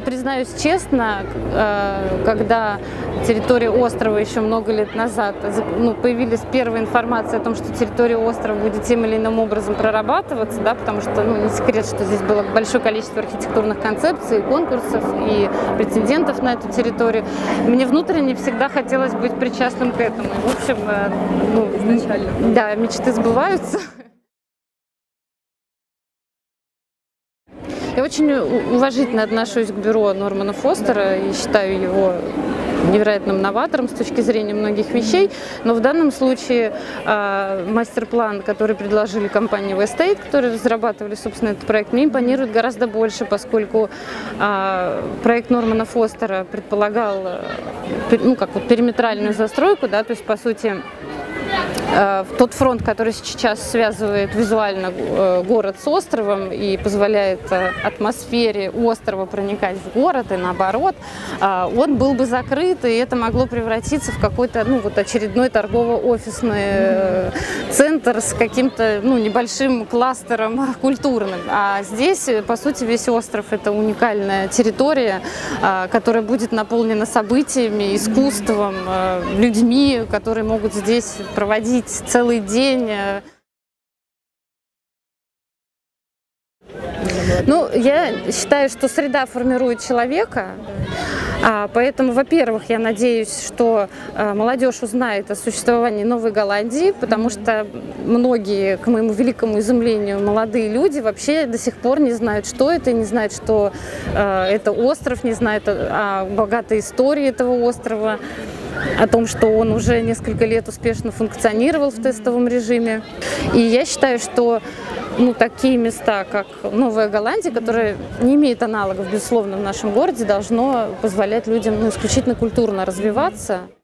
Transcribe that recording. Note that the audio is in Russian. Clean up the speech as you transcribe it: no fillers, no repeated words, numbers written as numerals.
признаюсь честно, когда территория острова еще много лет назад, появилась первая информация о том, что территория острова будет тем или иным образом прорабатываться, да, потому что не секрет, что здесь было большое количество архитектурных концепций, конкурсов и претендентов на эту территорию. Мне внутренне всегда хотелось быть причастным к этому. В общем, изначально. Да, мечты сбываются. Я очень уважительно отношусь к бюро Нормана Фостера и считаю его невероятным новатором с точки зрения многих вещей, но в данном случае мастер-план, который предложили компании Westate, которые разрабатывали, собственно, этот проект, мне импонирует гораздо больше, поскольку проект Нормана Фостера предполагал периметральную застройку, да, то есть, по сути, тот фронт, который сейчас связывает визуально город с островом и позволяет атмосфере острова проникать в город и наоборот, он был бы закрыт, и это могло превратиться в какой-то очередной торгово-офисный центр с каким-то небольшим кластером культурным. А здесь, по сути, весь остров – это уникальная территория, которая будет наполнена событиями, искусством, людьми, которые могут здесь проводить целый день. Я считаю, что среда формирует человека, поэтому, во-первых, я надеюсь, что молодежь узнает о существовании Новой Голландии, потому что многие, к моему великому изумлению, молодые люди вообще до сих пор не знают, что это, не знают, что это остров, не знают о богатой истории этого острова, о том, что он уже несколько лет успешно функционировал в тестовом режиме. И я считаю, что такие места, как Новая Голландия, которая не имеет аналогов, безусловно, в нашем городе, должно позволять людям исключительно культурно развиваться.